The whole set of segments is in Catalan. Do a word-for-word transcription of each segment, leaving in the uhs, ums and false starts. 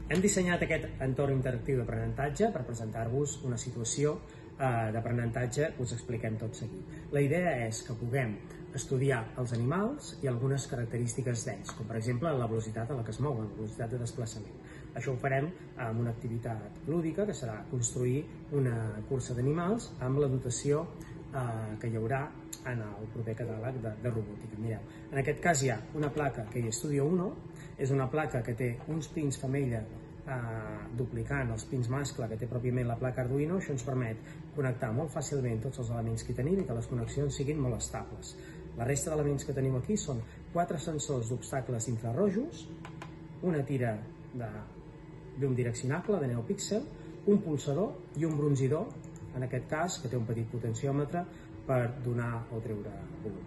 Hem dissenyat aquest entorn interactiu d'aprenentatge per presentar-vos una situació d'aprenentatge que us expliquem tot seguit. La idea és que puguem estudiar els animals i algunes característiques d'ells, com per exemple la velocitat a la que es mouen, la velocitat de desplaçament. Això ho farem amb una activitat lúdica, que serà construir una cursa d'animals amb la dotació eh, que hi haurà en el proper catàleg de, de robòtica. Mireu, en aquest cas hi ha una placa que hi Studio Uno, és una placa que té uns pins femella eh, duplicant els pins mascle que té pròpiament la placa Arduino. Això ens permet connectar molt fàcilment tots els elements que tenim i que les connexions siguin molt estables. La resta d'elements que tenim aquí són quatre sensors d'obstacles infrarrojos, una tira de llum direccionable de NeoPixel, un pulsador i un bronzidor, en aquest cas, que té un petit potenciòmetre per donar o treure volum.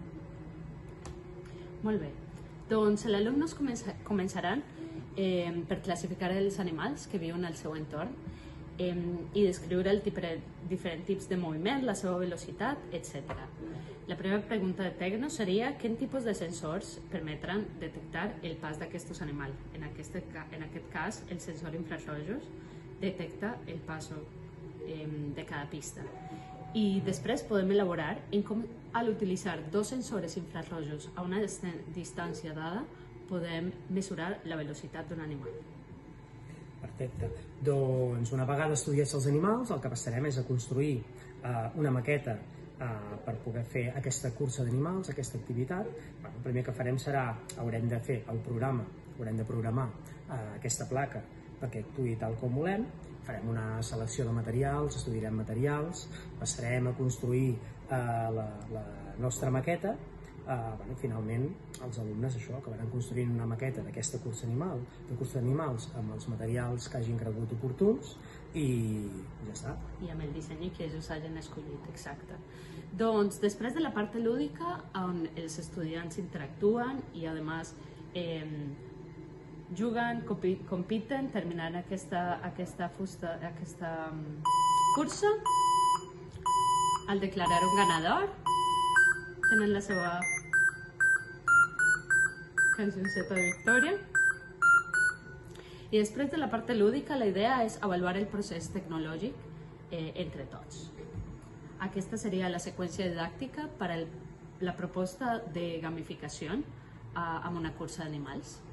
Molt bé. Doncs els alumnes començaran eh, per classificar els animals que viuen al seu entorn eh, i descriure els diferents tipus de moviment, la seva velocitat, etcètera. La primera pregunta de Tecno seria quin tipus de sensors permetran detectar el pas d'aquests animals. En aquest, en aquest cas, el sensor infrarrojos detecta el pas eh, de cada pista. I després podem elaborar en com, al utilitzar dos sensors infrarrojos a una distància dada, podem mesurar la velocitat d'un animal. Perfecte. Doncs una vegada estudiats els animals, el que passarem és a construir eh, una maqueta eh, per poder fer aquesta cursa d'animals, aquesta activitat. Bueno, el primer que farem serà, haurem de fer el programa, haurem de programar eh, aquesta placa perquè actuï tal com volem. Farem una selecció de materials, estudiarem materials, passarem a construir eh, la, la nostra maqueta. Eh, bueno, finalment, els alumnes això acabaran construint una maqueta d'aquesta cursa animal, de cursa d'animals, amb els materials que hagin cregut oportuns i ja està. I amb el disseny que ells hagin escollit, exacte. Doncs després de la part lúdica, on els estudiants interactuen i, a més, eh, juguen, compiten, terminant aquesta, aquesta, fusta, aquesta um, cursa. Al declarar un ganador, tenen la seva cançonceta de victòria. I després de la part lúdica, la idea és avaluar el procés tecnològic eh, entre tots. Aquesta seria la seqüència didàctica per a la proposta de gamificació eh, amb una cursa d'animals.